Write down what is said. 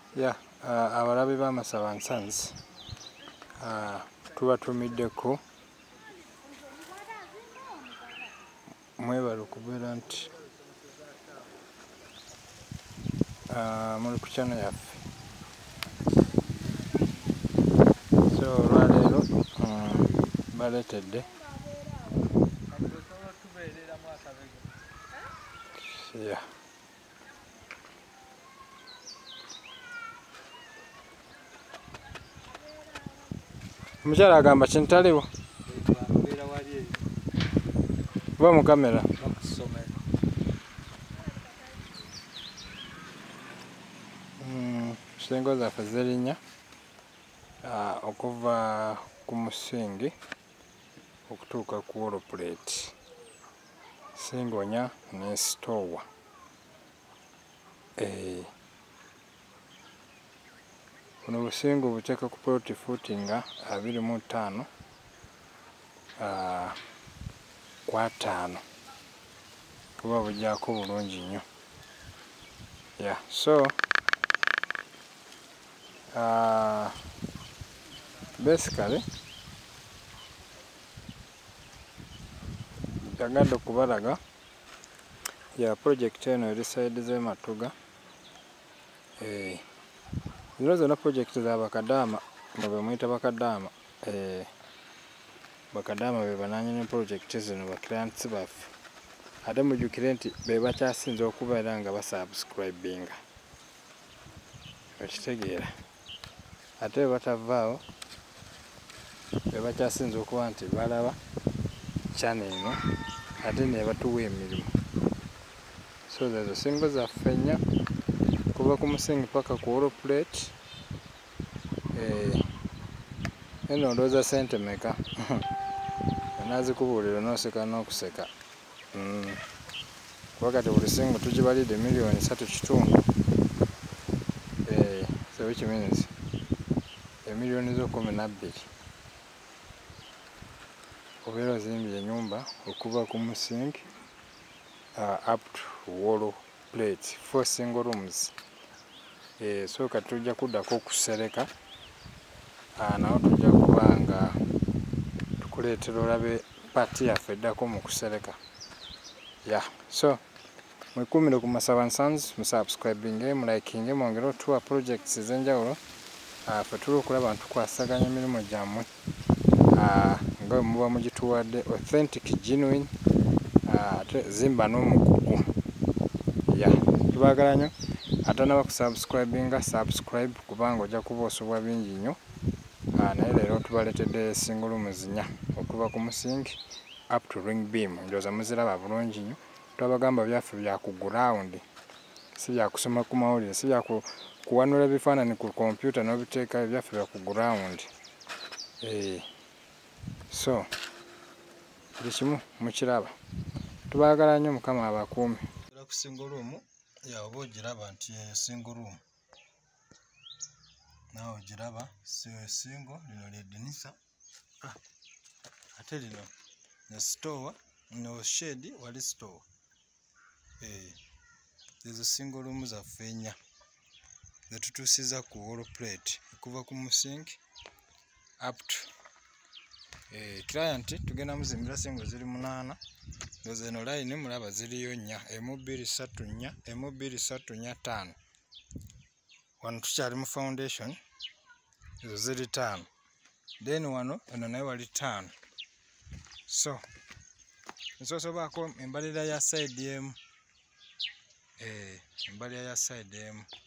Yeah, abalabe b'Amasaba and Sons tubatumiddeko mwebale okubeera nti muli ku channel yaffe. So olwaleero baleetedde yeah. Omukyala agamba kintaliwo va mu kamera singo zaffe zirinya okuva ku musingi okutuuka ku wall plate, singonya ne stowa. Buno busingo buteeka ku plot footinga 25 kwa 5 kuba bujjaako bulungi nnyo. Yeah, so basically yagadde okubalaga ya project eno eri side z'Ematuga. Zino zonna project za bakadaama nga bwe muyita bakadaama. Bakadaama be banaanyini project zino, ba clients baffe. Ate mujjukire nti be bakyasinze okubeera nga basubscribinga, okitegeera. Ate bwe batavaawo be bakyasinze okuba nti balaba channel eno ate ne batuwa emirimu. So zezo singo zaffe nnya kuva ku musingi paka ku wall plate. Eno ndowooza sente meka? Naazikubuulira n'oseka n'okuseka. Kuba kati buli singo tugibalidde $3.5 million. So which means emiliyoni zo 12 obeera ozimbye ennyumba okuva ku musingi up to wall plate, 4 single rooms. So kati tujja kuddako okusereka, nawo tujja kuba nga tukuleetera olabe pati yaffe eddako mu kusereka. Yeah, so mwekuumire ku Masaba and Sons, musubscribinge, mulikinge, mwongere otuwa projects ez'enjawulo. Ffe tuli okulaba ntukwasaganya emirimu gyammwe nga muba mugituwadde authentic, genuine, zimba n'omugugu. Yeah, tubaagala nnyo. Ate n'abakusubscribinga, subscribe kubanga ojja kuba osubwa bingi nnyo. Naye leero tubaleetedde single rooms 4 okuva ku musingi up to ring beam. Ndowooza muziraba bulungi nnyo. Twabagamba byaffe bya ku ground, si bya kusoma ku mawulire, si bya kuwanula ebifaananyi ku computer n'obiteeka, byaffe bya ku ground. So buli kimu mukiraba. Tubaagala nnyo, Mukama abakuume. Ku single room oba ogiraba nti single room, naawe ogiraba single. Lino ly'eddinisa, ate lino ne store, no shade wali store. Ezo single room zaffe 4 ze tutuusiza ku wall plate okuva ku musingi up to client. Tugenda muzimbira single ziri 8. Ndowooza eno line mulaba ziriyo 4, 1 2 3 4, 1 2 3 4 5. Wano tukyali mu foundation, ezo ziri 5. Then wano eno nayo wali 5. So nsosobaako embalirira ya side emu. Embalirira ya side emu.